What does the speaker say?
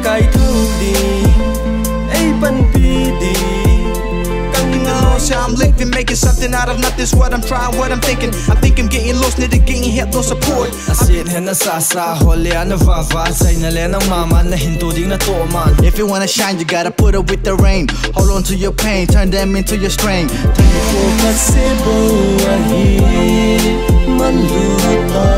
kai thâu đi ai pan pi đi I'm living, making something out of nothing's what I'm trying, what I'm thinking. I think I'm getting lost, near the getting help, no support. I sit here na sa hole na vava, say na le ng mama na hinto ding na to man. If you wanna shine, you gotta put up with the rain. Hold on to your pain, turn them into your strength. Focus se boa hi man lupa.